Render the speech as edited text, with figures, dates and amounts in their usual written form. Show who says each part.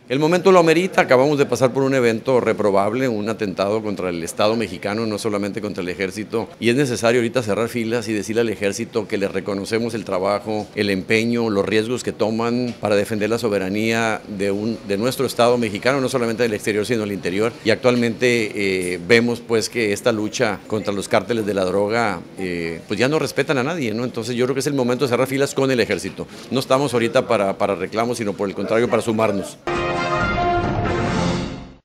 Speaker 1: El momento lo amerita, acabamos de pasar por un evento reprobable, un atentado contra el Estado mexicano, no solamente contra el ejército, y es necesario ahorita cerrar filas y decirle al ejército que le reconocemos el trabajo, el empeño, los riesgos que toman para defender la soberanía de nuestro Estado mexicano, no solamente del exterior sino del interior, y actualmente vemos pues que esta lucha contra los cárteles de la droga pues ya no respetan a nadie, ¿no? Entonces yo creo que es el momento de cerrar filas con el ejército. No estamos ahorita para reclamos, sino por el contrario para sumarnos.